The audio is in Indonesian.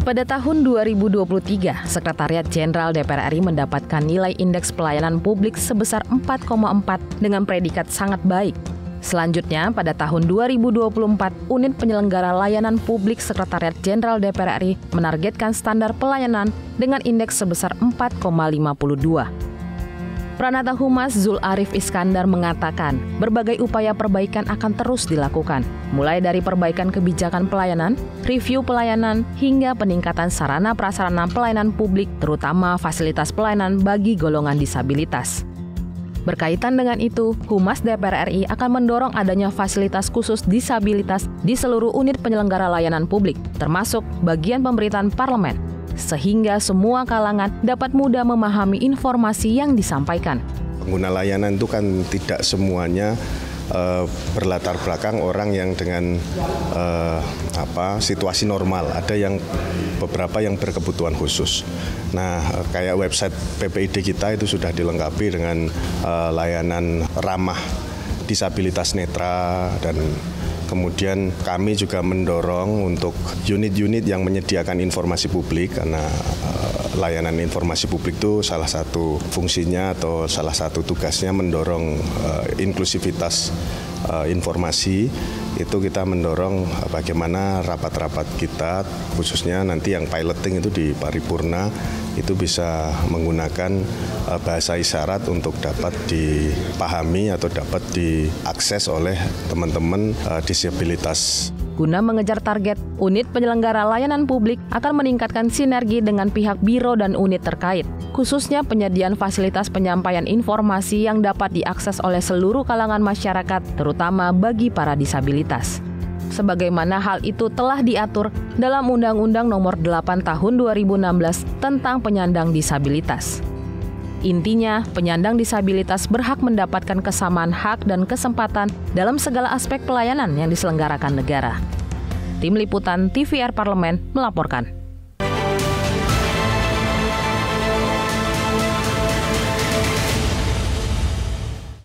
Pada tahun 2023, Sekretariat Jenderal DPR RI mendapatkan nilai indeks pelayanan publik sebesar 4,4 dengan predikat sangat baik. Selanjutnya, pada tahun 2024, unit penyelenggara layanan publik Sekretariat Jenderal DPR RI menargetkan standar pelayanan dengan indeks sebesar 4,52. Pranata Humas Zul Arif Iskandar mengatakan, berbagai upaya perbaikan akan terus dilakukan, mulai dari perbaikan kebijakan pelayanan, review pelayanan, hingga peningkatan sarana prasarana pelayanan publik, terutama fasilitas pelayanan bagi golongan disabilitas. Berkaitan dengan itu, Humas DPR RI akan mendorong adanya fasilitas khusus disabilitas di seluruh unit penyelenggara layanan publik, termasuk bagian pemberitaan parlemen, sehingga semua kalangan dapat mudah memahami informasi yang disampaikan. Pengguna layanan itu kan tidak semuanya berlatar belakang orang yang dengan situasi normal. Ada yang beberapa yang berkebutuhan khusus. Nah, kayak website PPID kita itu sudah dilengkapi dengan layanan ramah disabilitas netra, dan kemudian kami juga mendorong untuk unit-unit yang menyediakan informasi publik, karena layanan informasi publik itu salah satu fungsinya atau salah satu tugasnya mendorong inklusivitas informasi. Itu kita mendorong bagaimana rapat-rapat kita, khususnya nanti yang piloting itu di paripurna, itu bisa menggunakan bahasa isyarat untuk dapat dipahami atau dapat diakses oleh teman-teman disabilitas. Guna mengejar target, unit penyelenggara layanan publik akan meningkatkan sinergi dengan pihak biro dan unit terkait, khususnya penyediaan fasilitas penyampaian informasi yang dapat diakses oleh seluruh kalangan masyarakat, terutama bagi para disabilitas. Sebagaimana hal itu telah diatur dalam Undang-Undang Nomor 8 Tahun 2016 tentang penyandang disabilitas. Intinya, penyandang disabilitas berhak mendapatkan kesamaan hak dan kesempatan dalam segala aspek pelayanan yang diselenggarakan negara. Tim Liputan TVR Parlemen melaporkan.